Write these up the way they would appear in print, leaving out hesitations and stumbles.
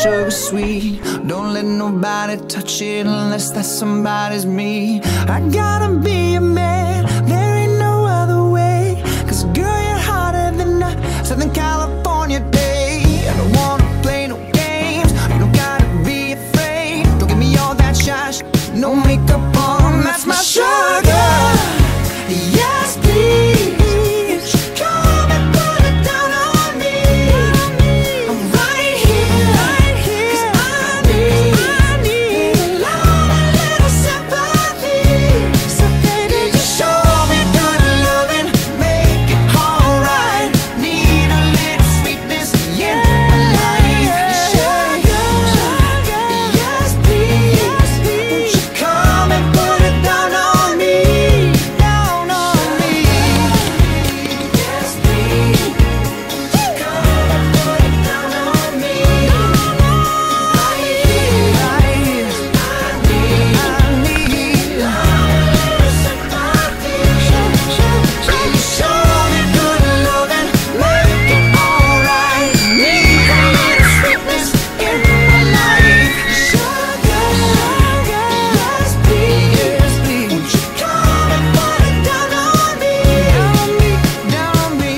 sugar sweet. Don't let nobody touch it unless that somebody's me. I gotta be a man, there ain't no other way. Cause girl, you're hotter than a Southern California day. I don't wanna play no games, you don't gotta be afraid. Don't give me all that shy shit, no makeup on, that's my sugar. Yes, please. Come and put it down on me. I'm right here, 'cause I need a little sympathy. So baby, just show me good loving, make it alright. Need a little sweetness in my life. Sugar, yes please. Won't you come and put it down on me? Down on me. Yes please. Come and put it down on me. Right here, I need a little sympathy. Baby, show me good loving, make it alright. Need a little sweetness in my life. Sugar, yes please. Won't you come and put it down on me? Down on me.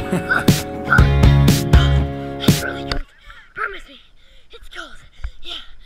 Promise me. It's cold. Yeah.